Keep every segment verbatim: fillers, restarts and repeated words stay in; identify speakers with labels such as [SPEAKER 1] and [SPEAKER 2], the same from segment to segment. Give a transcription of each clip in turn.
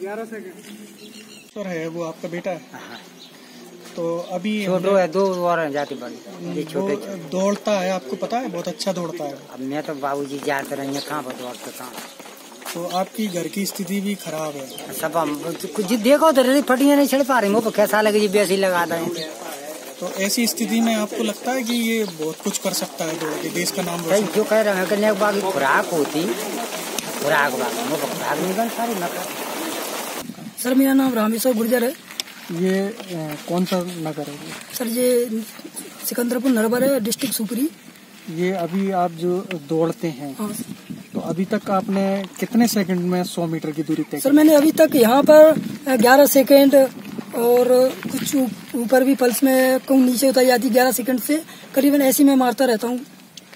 [SPEAKER 1] ग्यारह second sir है वो आपका बेटा है?
[SPEAKER 2] हाँ।
[SPEAKER 1] तो अभी
[SPEAKER 2] छोटो है, दो और हैं जाति बड़ी, ये छोटे छोटे।
[SPEAKER 1] दौड़ता है, आपको पता है बहुत अच्छा दौड़ता है।
[SPEAKER 2] अब मैं तो बाबूजी जाते रहे कहाँ पर दौड़ते कहाँ।
[SPEAKER 1] तो आपकी घर की स्थिति भी खराब है।
[SPEAKER 2] सब हम कुछ देखो तो फटियां नहीं चढ़ पा रही, वो कैसा लगे जी बेसी लगा दें।
[SPEAKER 1] तो ऐसी स्थिति में आपको लगता है कि ये बहुत कुछ कर सकता है दौड़ के देश का नाम रोशन?
[SPEAKER 2] जो कह रहे हैं कि बाकी खुराक होती, खुराक वो खुराक निकल सारी नकर।
[SPEAKER 3] सर मेरा नाम रामेश्वर गुर्जर है।
[SPEAKER 1] ये ए, कौन सा नगर है?
[SPEAKER 3] सर ये सिकंदरपुर नरवर है, डिस्ट्रिक्ट सुपरी।
[SPEAKER 1] ये अभी आप जो दौड़ते हैं,
[SPEAKER 3] हाँ।
[SPEAKER 1] तो अभी तक आपने कितने सेकंड में सौ मीटर की दूरी तय?
[SPEAKER 3] सर मैंने अभी तक यहाँ पर ग्यारह सेकंड और कुछ ऊपर भी पल्स में कहूँ नीचे उतर जाती ग्यारह सेकंड से करीबन ऐसी मैं मारता रहता हूँ।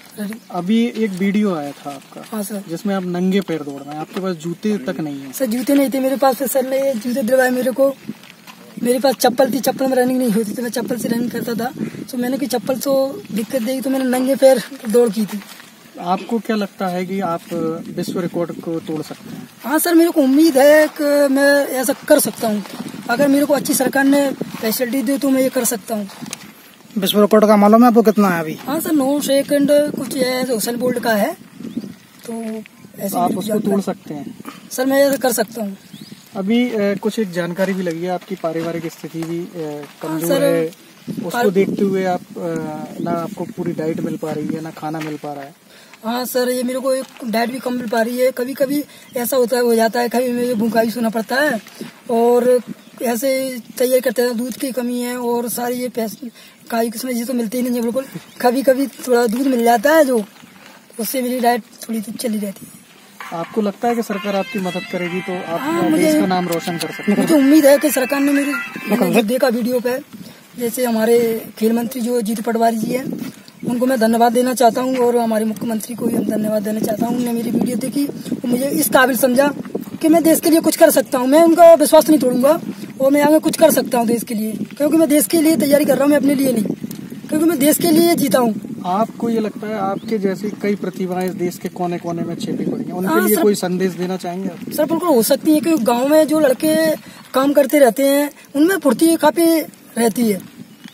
[SPEAKER 1] अभी एक वीडियो आया था आपका।
[SPEAKER 3] हाँ सर।
[SPEAKER 1] जिसमें आप नंगे पैर दौड़ रहे हैं, आपके पास जूते तक नहीं है?
[SPEAKER 3] सर जूते नहीं थे मेरे पास, फिर सर ने जूते दिलवाए मेरे को। मेरे पास चप्पल थी, चप्पल में रनिंग नहीं होती थी, मैं चप्पल से रनिंग करता था। तो मैंने कोई चप्पल तो दिक्कत देगी तो मैंने नंगे पैर दौड़ की थी।
[SPEAKER 1] आपको क्या लगता है कि आप विश्व रिकॉर्ड को तोड़ सकते हैं?
[SPEAKER 3] हाँ सर मेरे को उम्मीद है कि मैं ऐसा कर सकता हूँ। अगर मेरे को अच्छी सरकार ने फैसिलिटी दी तो मैं ये कर सकता हूँ।
[SPEAKER 1] विश्व रिकॉर्ड का मालूम है आपको कितना है अभी?
[SPEAKER 3] हाँ सर नौ सेकंड कुछ हुसैन बोल्ट का है, तो ऐसे
[SPEAKER 1] आप उसको तोड़ सकते हैं?
[SPEAKER 3] सर मैं ऐसा कर सकता हूँ।
[SPEAKER 1] अभी ए, कुछ एक जानकारी भी लगी है, आपकी पारिवारिक स्थिति भी ए, कमजोर है। उसको देखते हुए आप ए, ना आपको पूरी डाइट मिल पा रही है, ना खाना मिल पा रहा है।
[SPEAKER 3] हाँ सर ये मेरे को एक डाइट भी कम मिल पा रही है। कभी कभी ऐसा होता है हो जाता है, कभी मुझे भूखा भी सोना पड़ता है। और ऐसे तैयार करते हैं, दूध की कमी है और सारी ये पैसे काई किस्में जी तो मिलती ही नहीं है बिल्कुल। कभी कभी थोड़ा दूध मिल जाता है जो, उससे मेरी डाइट थोड़ी तो चली रहती है।
[SPEAKER 1] आपको लगता है कि सरकार आपकी मदद करेगी तो आप
[SPEAKER 3] हाँ,
[SPEAKER 1] देश का नाम रोशन कर सकते हैं?
[SPEAKER 3] मुझे उम्मीद है कि सरकार ने मेरी मैंने देखा वीडियो पे, जैसे हमारे खेल मंत्री जो जीतू पटवारी जी हैं उनको मैं धन्यवाद देना चाहता हूँ और हमारे मुख्यमंत्री को भी हम धन्यवाद देना चाहता हूँ। उन्होंने मेरी वीडियो देखी और मुझे इस काबिल समझा कि मैं देश के लिए कुछ कर सकता हूँ। मैं उनका विश्वास नहीं तोड़ूंगा और मैं आगे कुछ कर सकता हूँ देश के लिए, क्योंकि मैं देश के लिए तैयारी कर रहा हूँ, मैं अपने लिए नहीं, क्योंकि मैं देश के लिए जीता हूँ।
[SPEAKER 1] आपको ये लगता है आपके जैसी कई प्रतिभाएं इस देश के कोने कोने में छिपी पड़ी हैं, उनके लिए कोई संदेश देना चाहेंगे आप?
[SPEAKER 3] सर बिल्कुल हो सकती है, क्योंकि गाँव में जो लड़के काम करते रहते हैं उनमें फुर्ती काफी रहती है।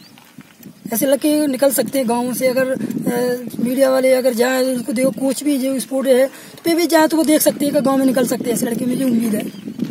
[SPEAKER 3] ऐसे लड़के निकल सकते हैं गाँव से। अगर ए, मीडिया वाले अगर जाए उनको देखो, कोच भी जो स्पोर्ट है तो भी जाए तो वो देख सकते हैं कि गाँव में निकल सकते हैं ऐसे लड़के, मुझे उम्मीद है।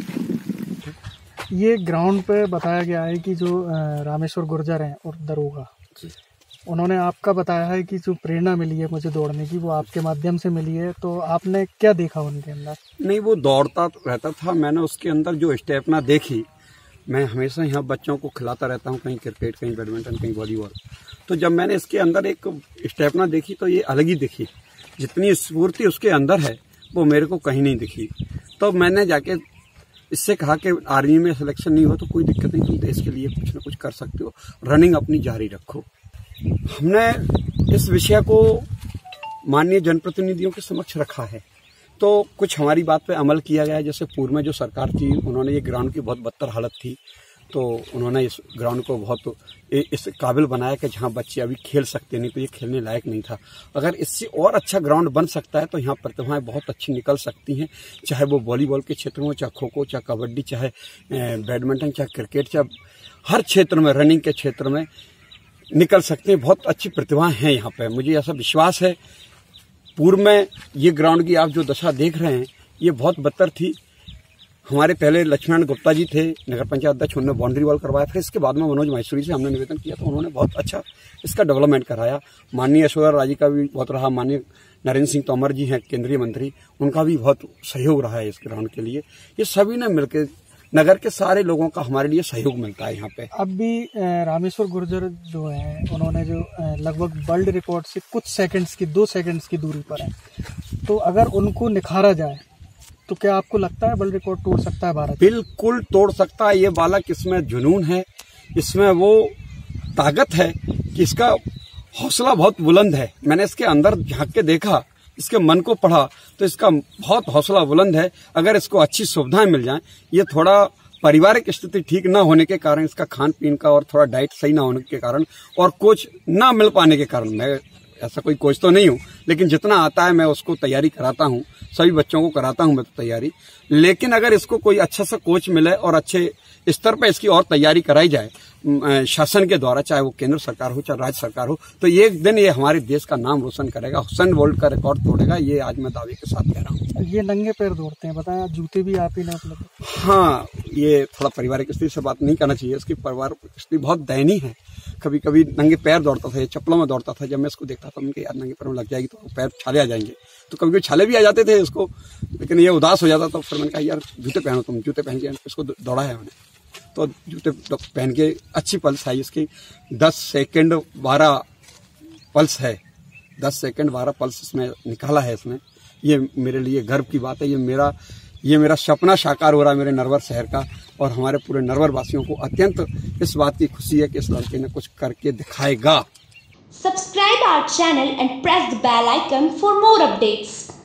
[SPEAKER 1] ये ग्राउंड पे बताया गया है कि जो रामेश्वर गुर्जर हैं और दरोगा, उन्होंने आपका बताया है कि जो प्रेरणा मिली है मुझे दौड़ने की वो आपके माध्यम से मिली है। तो आपने क्या देखा उनके अंदर?
[SPEAKER 4] नहीं, वो दौड़ता रहता था, मैंने उसके अंदर जो स्टेपना देखी। मैं हमेशा यहाँ बच्चों को खिलाता रहता हूँ, कहीं क्रिकेट, कहीं बैडमिंटन, कहीं वॉलीबॉल। तो जब मैंने इसके अंदर एक स्टेपना देखी तो ये अलग ही दिखी। जितनी स्फूर्ति उसके अंदर है वो मेरे को कहीं नहीं दिखी। तो मैंने जाके इससे कहा कि आर्मी में सिलेक्शन नहीं हो तो कोई दिक्कत नहीं, तुम देश के लिए कुछ ना कुछ कर सकते हो, रनिंग अपनी जारी रखो। हमने इस विषय को माननीय जनप्रतिनिधियों के समक्ष रखा है, तो कुछ हमारी बात पे अमल किया गया है। जैसे पूर्व में जो सरकार थी उन्होंने ये ग्राउंड की बहुत बदतर हालत थी, तो उन्होंने इस ग्राउंड को बहुत इस काबिल बनाया कि जहाँ बच्चे अभी खेल सकते, नहीं तो ये खेलने लायक नहीं था। अगर इससे और अच्छा ग्राउंड बन सकता है तो यहाँ प्रतिभाएं बहुत अच्छी निकल सकती हैं, चाहे वो वॉलीबॉल के क्षेत्र में, चाहे खो खो, चाहे कबड्डी, चाहे बैडमिंटन, चाहे क्रिकेट, चाहे हर क्षेत्र में, रनिंग के क्षेत्र में निकल सकते हैं। बहुत अच्छी प्रतिभाएं हैं यहाँ पे, मुझे ऐसा विश्वास है। पूर्व में ये ग्राउंड की आप जो दशा देख रहे हैं ये बहुत बदतर थी। हमारे पहले लक्ष्मण गुप्ता जी थे नगर पंचायत अध्यक्ष, उन्होंने बाउंड्री वॉल करवाया। फिर इसके बाद में मनोज माहेश्वरी से हमने निवेदन किया तो उन्होंने बहुत अच्छा इसका डेवलपमेंट कराया। माननीय यशोधरा राजी का भी बहुत रहा, माननीय नरेंद्र सिंह तोमर जी हैं केंद्रीय मंत्री, उनका भी बहुत सहयोग रहा है इस ग्राउंड के लिए। ये सभी ने मिलकर, नगर के सारे लोगों का हमारे लिए सहयोग मिलता है यहाँ पे।
[SPEAKER 1] अब भी रामेश्वर गुर्जर जो है उन्होंने जो लगभग वर्ल्ड रिकॉर्ड से कुछ सेकंड्स की, दो सेकंड्स की दूरी पर है, तो अगर उनको निखारा जाए तो क्या आपको लगता है वर्ल्ड रिकॉर्ड तोड़ सकता है भारत?
[SPEAKER 4] बिल्कुल तोड़ सकता है। ये बालक, इसमें जुनून है, इसमें वो ताकत है कि इसका हौसला बहुत बुलंद है। मैंने इसके अंदर झांक के देखा, इसके मन को पढ़ा तो इसका बहुत हौसला बुलंद है। अगर इसको अच्छी सुविधाएं मिल जाएं, ये थोड़ा पारिवारिक स्थिति ठीक ना होने के कारण, इसका खान पीन का और थोड़ा डाइट सही ना होने के कारण और कोच ना मिल पाने के कारण, मैं ऐसा कोई कोच तो नहीं हूँ, लेकिन जितना आता है मैं उसको तैयारी कराता हूँ, सभी बच्चों को कराता हूँ मैं तो तैयारी। लेकिन अगर इसको कोई अच्छा सा कोच मिले और अच्छे स्तर पर इसकी और तैयारी कराई जाए शासन के द्वारा, चाहे वो केंद्र सरकार हो चाहे राज्य सरकार हो, तो एक दिन ये हमारे देश का नाम रोशन करेगा, हुसैन बोल्ट का रिकॉर्ड तोड़ेगा। ये आज मैं दावे के साथ कह रहा हूँ।
[SPEAKER 1] ये नंगे पैर दौड़ते हैं, बताया जूते भी आप ही ने मतलब।
[SPEAKER 4] हाँ, ये थोड़ा पारिवारिक स्थिति से बात नहीं करना चाहिए, इसकी पारिवारिक स्थिति बहुत दयनीय है। कभी कभी नंगे पैर दौड़ता था, ये चप्पलों में दौड़ता था। जब मैं इसको देखता था उनके यार नंगे पैरों में लग जाएगी तो पैर छाले आ जाएंगे, तो कभी कभी छाले भी आ जाते थे इसको, लेकिन ये उदास हो जाता था। फिर मैंने कहा यार जूते पहनो, तुम जूते पहन के इसको दौड़ा है मैंने। तो जूते पहन के अच्छी पल्स है इसकी, दस सेकंड बारह पल्स है, दस सेकंड बारह पल्स इसमें निकाला है इसने। ये मेरे लिए गर्व की बात है। ये मेरा ये मेरा सपना साकार हो रहा है मेरे नरवर शहर का, और हमारे पूरे नरवर वासियों को अत्यंत इस बात की खुशी है कि इस लड़के ने कुछ करके दिखाएगा।
[SPEAKER 5] Subscribe our channel and press the bell icon for more updates.